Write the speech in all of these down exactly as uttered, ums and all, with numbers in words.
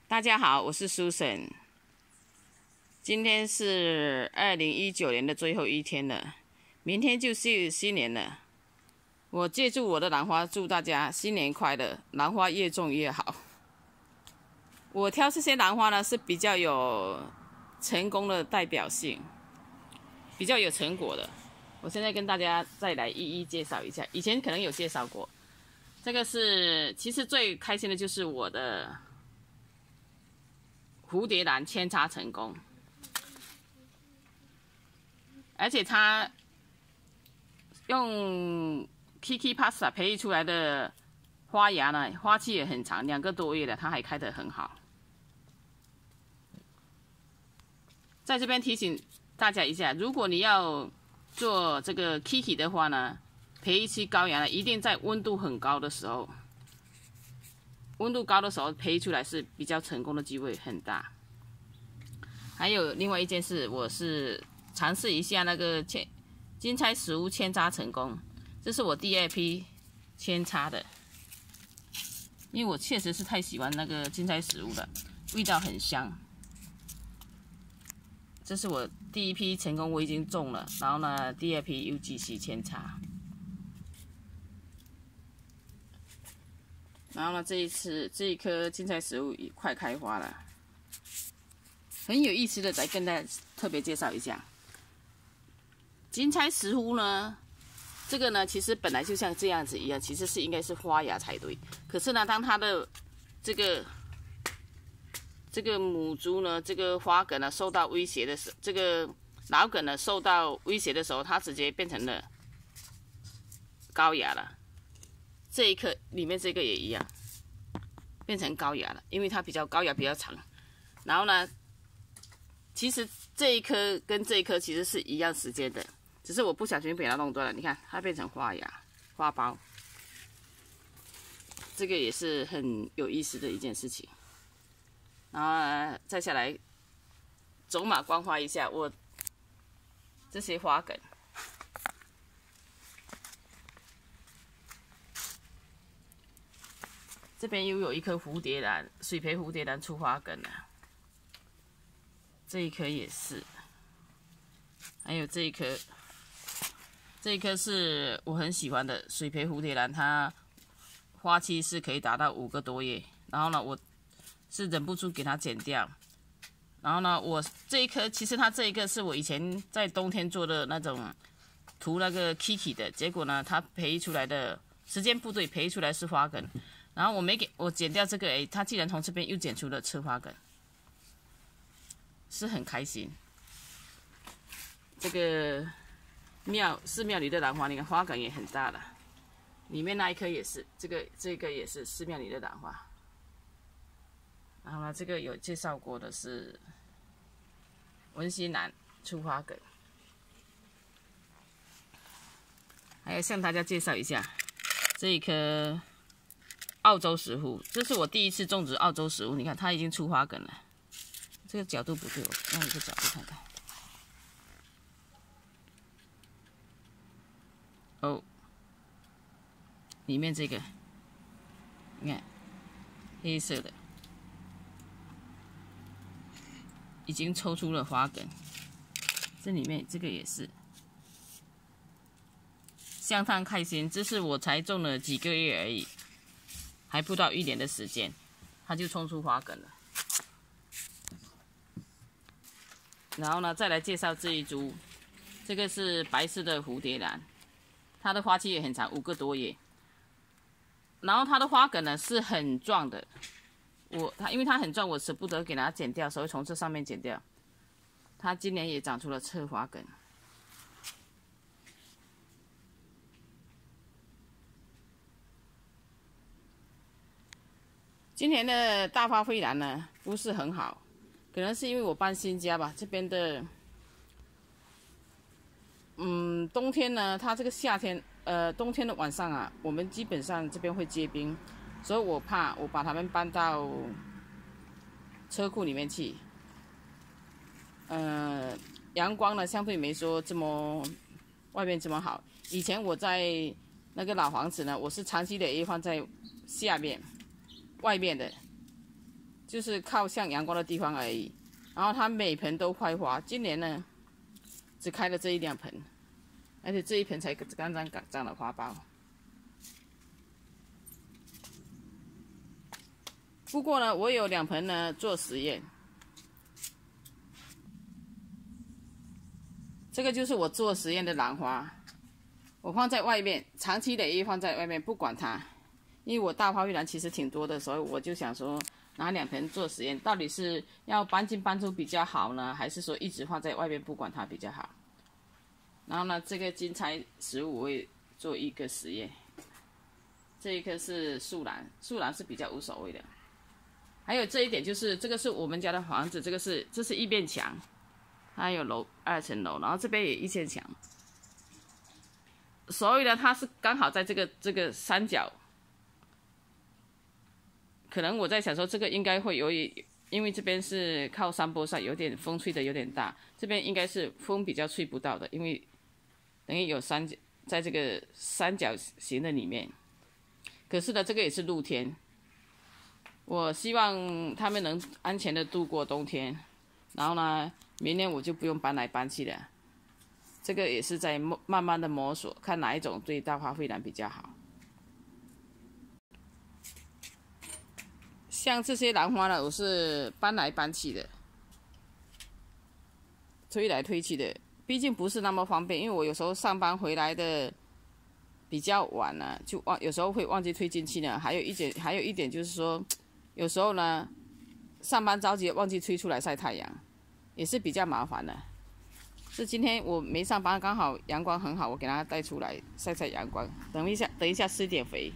大家好，我是 Susan。今天是二零一九年的最后一天了，明天就是新年了。我借助我的兰花，祝大家新年快乐，兰花越种越好。我挑这些兰花呢，是比较有成功的代表性，比较有成果的。我现在跟大家再来一一介绍一下，以前可能有介绍过。这个是，其实最开心的就是我的蝴蝶兰扦插成功，而且它用 Kiki Pasta 培育出来的花芽呢，花期也很长，两个多月了，它还开得很好。在这边提醒大家一下，如果你要做这个 Kiki 的话呢，培育期高芽呢，一定在温度很高的时候。温度高的时候培出来是比较成功的机会很大。还有另外一件事，我是尝试一下那个扦金钗石斛扦插成功，这是我第二批扦插的，因为我确实是太喜欢那个金钗石斛了，味道很香。这是我第一批成功，我已经种了，然后呢，第二批又继续扦插。然后呢，这一次这一棵金钗石斛也快开花了，很有意思的，来跟大家特别介绍一下。金钗石斛呢，这个呢，其实本来就像这样子一样，其实是应该是花芽才对。可是呢，当它的这个这个母株呢，这个花梗呢受到威胁的时候，这个老梗呢受到威胁的时候，它直接变成了高芽了。这一颗里面这个也一样，变成高芽了，因为它比较高芽比较长。然后呢，其实这一颗跟这一颗其实是一样时间的，只是我不小心给它弄断了。你看，它变成花芽、花苞，这个也是很有意思的一件事情。然后呢，再下来走马观花一下我这些花梗。这边又有一颗蝴蝶兰，水培蝴蝶兰出花梗了。这一颗也是，还有这一颗，这一颗是我很喜欢的水培蝴蝶兰，它花期是可以达到五个多月。然后呢，我是忍不住给它剪掉。然后呢，我这一颗其实它这一个是我以前在冬天做的那种涂那个 Kiki 的，结果呢，它培育出来的时间不对，培育出来是花梗。然后我没给我剪掉这个，哎，它竟然从这边又剪出了侧花梗，是很开心。这个庙寺庙里的兰花，你看花梗也很大了，里面那一颗也是，这个这个也是寺庙里的兰花。然后呢，这个有介绍过的是文心兰出花梗，还要向大家介绍一下这一颗澳洲石斛，这是我第一次种植澳洲石斛。你看，它已经出花梗了。这个角度不对，我用一个角度看看。哦，里面这个，你看，黑色的，已经抽出了花梗。这里面这个也是，相当开心。这是我才种了几个月而已。还不到一年的时间，它就冲出花梗了。然后呢，再来介绍这一株，这个是白色的蝴蝶兰，它的花期也很长，五个多月。然后它的花梗呢是很壮的，我它因为它很壮，我舍不得给它剪掉，所以从这上面剪掉。它今年也长出了侧花梗。今年的大花蕙兰呢不是很好，可能是因为我搬新家吧。这边的，嗯，冬天呢，它这个夏天，呃，冬天的晚上啊，我们基本上这边会结冰，所以我怕我把它们搬到车库里面去。呃，阳光呢相对没说这么外面这么好。以前我在那个老房子呢，我是长期的也放在下面。外面的就是靠向阳光的地方而已。然后它每盆都开花，今年呢只开了这一两盆，而且这一盆才刚刚长了花苞。不过呢，我有两盆呢做实验。这个就是我做实验的兰花，我放在外面，长期累月放在外面，不管它。因为我大花玉兰其实挺多的，所以我就想说拿两盆做实验，到底是要搬进搬出比较好呢，还是说一直放在外面不管它比较好？然后呢，这个金钗十五我会做一个实验。这一颗是树兰，树兰是比较无所谓的。还有这一点就是，这个是我们家的房子，这个是这是一面墙，它有楼二层楼，然后这边也一面墙，所以呢，它是刚好在这个这个山脚。可能我在想说，这个应该会有一，因为这边是靠山坡上，有点风吹的有点大，这边应该是风比较吹不到的，因为等于有山在这个三角形的里面。可是呢，这个也是露天，我希望他们能安全的度过冬天，然后呢，明年我就不用搬来搬去了。这个也是在慢慢的摸索，看哪一种对大花蕙兰比较好。像这些兰花呢，我是搬来搬去的，推来推去的，毕竟不是那么方便。因为我有时候上班回来的比较晚了、啊，就忘有时候会忘记推进去呢。还有一点，还有一点就是说，有时候呢，上班着急忘记推出来晒太阳，也是比较麻烦的。是今天我没上班，刚好阳光很好，我给它带出来晒晒阳光。等一下，等一下施点肥。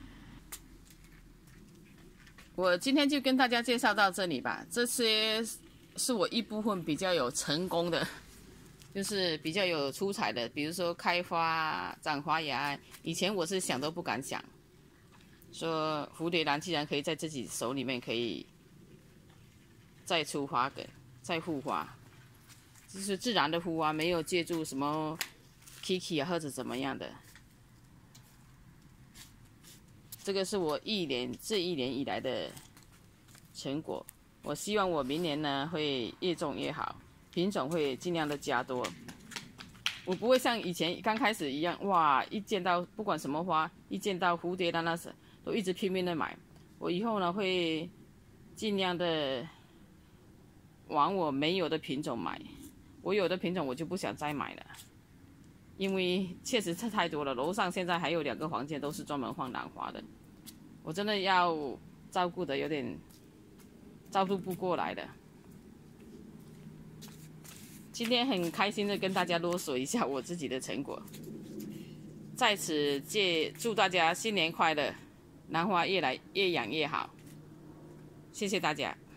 我今天就跟大家介绍到这里吧。这些是我一部分比较有成功的，就是比较有出彩的，比如说开花、长花芽。以前我是想都不敢想，说蝴蝶兰既然可以在自己手里面可以再出花梗、再复花，就是自然的复花，没有借助什么 Kiki 啊或者怎么样的。这个是我一年这一年以来的成果。我希望我明年呢会越种越好，品种会尽量的加多。我不会像以前刚开始一样，哇，一见到不管什么花，一见到蝴蝶兰那时都一直拼命的买。我以后呢会尽量的往我没有的品种买，我有的品种我就不想再买了。因为确实是太多了，楼上现在还有两个房间都是专门放兰花的，我真的要照顾的有点照顾不过来的。今天很开心的跟大家啰嗦一下我自己的成果，在此借祝大家新年快乐，兰花越来越养越好，谢谢大家。